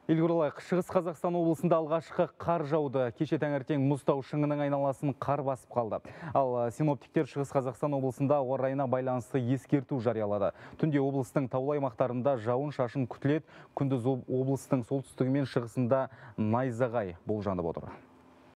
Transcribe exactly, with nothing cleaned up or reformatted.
Елордалық Шығыс Қазақстан облысында алғашқы қар жауды. Кеше таңертең Мұзтау шыңының айналасын қар басып қалды. Ал синоптиктер Шығыс Қазақстан облысында ауа райына байланысты ескерту жариялады. Түнде облыстың таулы аймақтарында жауын шашын күтіледі. Күндіз облыстың солтүстігі мен шығысында найзағай болжанып отыр.